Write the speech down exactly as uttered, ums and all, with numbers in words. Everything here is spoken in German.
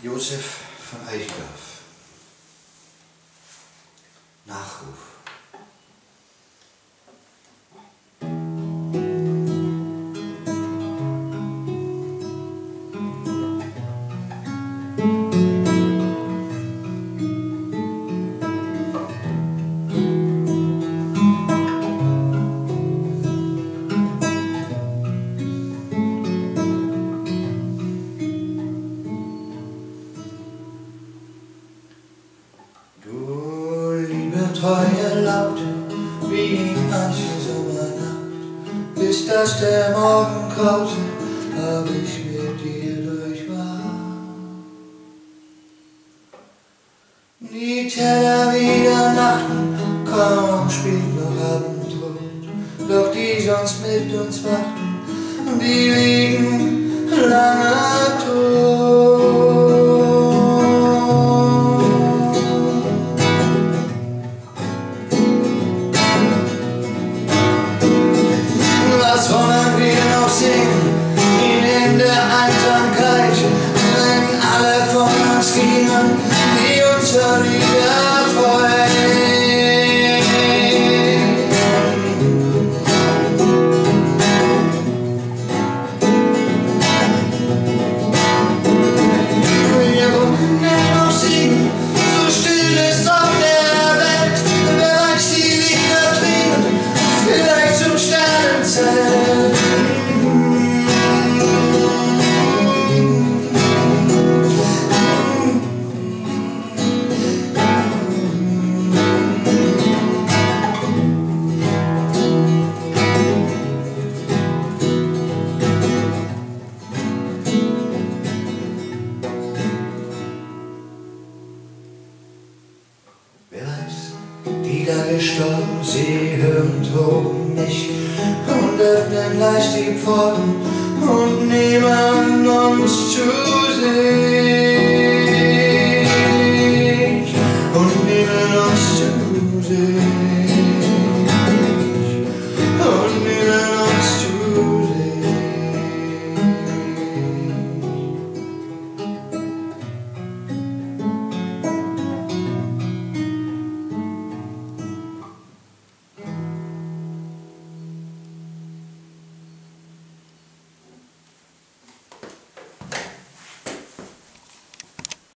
Josef von Eichendorff. Nachruf. Treue Laute, wie manche Sommernacht, bis dass der Morgen graute, hab ich mit dir durchwacht. Die Teller wieder nachten, kaum spielt noch Abendrot, doch die sonst mit uns wachten, die liegen lange tot. Die uns schon wieder freuen. Wir wollen noch singen, so still ist auf der Welt. Wer weiß, die Lieder trinken, vielleicht zum Sternenzelt. Wer weiß, die da gestorben, sie hören droben nicht und öffnen leicht die Pforten und nehmen uns zu sich und nehmen uns zu sich.